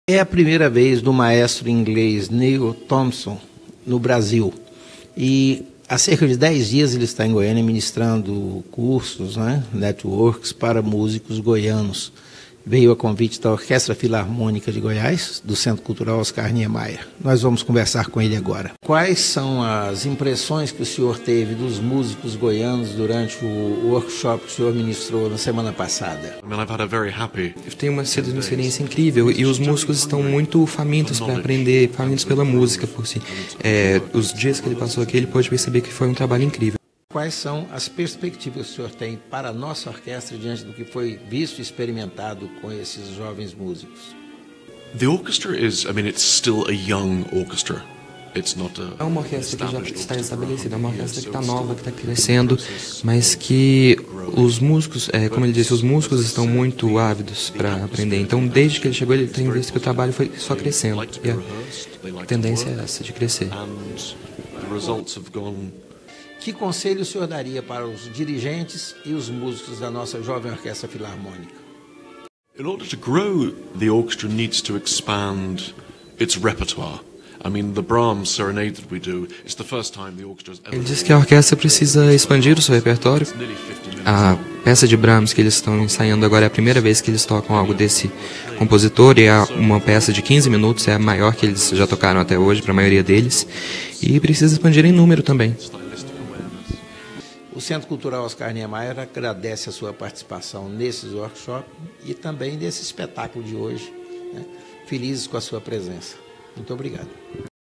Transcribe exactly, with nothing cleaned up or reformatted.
É a primeira vez do maestro inglês Neil Thompson no Brasil. E há cerca de dez dias ele está em Goiânia ministrando cursos, né, networks para músicos goianos. Veio a convite da Orquestra Filarmônica de Goiás, do Centro Cultural Oscar Niemeyer. Nós vamos conversar com ele agora. Quais são as impressões que o senhor teve dos músicos goianos durante o workshop que o senhor ministrou na semana passada? Eu tenho uma, sido uma experiência incrível e os músicos estão muito famintos para aprender, famintos pela música por si. É, os dias que ele passou aqui, ele pôde perceber que foi um trabalho incrível. Quais são as perspectivas que o senhor tem para a nossa orquestra diante do que foi visto e experimentado com esses jovens músicos? The orchestra is, I mean, it's still a young orchestra. It's not a É uma orquestra que já está estabelecida, é uma orquestra que está nova, que está crescendo, mas que os músicos, é, como ele disse, os músicos estão muito ávidos para aprender. Então, desde que ele chegou, ele tem visto que o trabalho foi só crescendo. E a tendência é essa, de crescer. Que conselho o senhor daria para os dirigentes e os músicos da nossa jovem Orquestra Filarmônica? In order to grow, the orchestra needs to expand its repertoire. I mean, the Brahms serenade that we do, it's the first time the orchestra has ever... Ele diz que a orquestra precisa expandir o seu repertório. A peça de Brahms que eles estão ensaiando agora é a primeira vez que eles tocam algo desse compositor, e é uma peça de quinze minutos, é a maior que eles já tocaram até hoje, para a maioria deles, e precisa expandir em número também. O Centro Cultural Oscar Niemeyer agradece a sua participação nesses workshops e também nesse espetáculo de hoje, né? Felizes com a sua presença. Muito obrigado.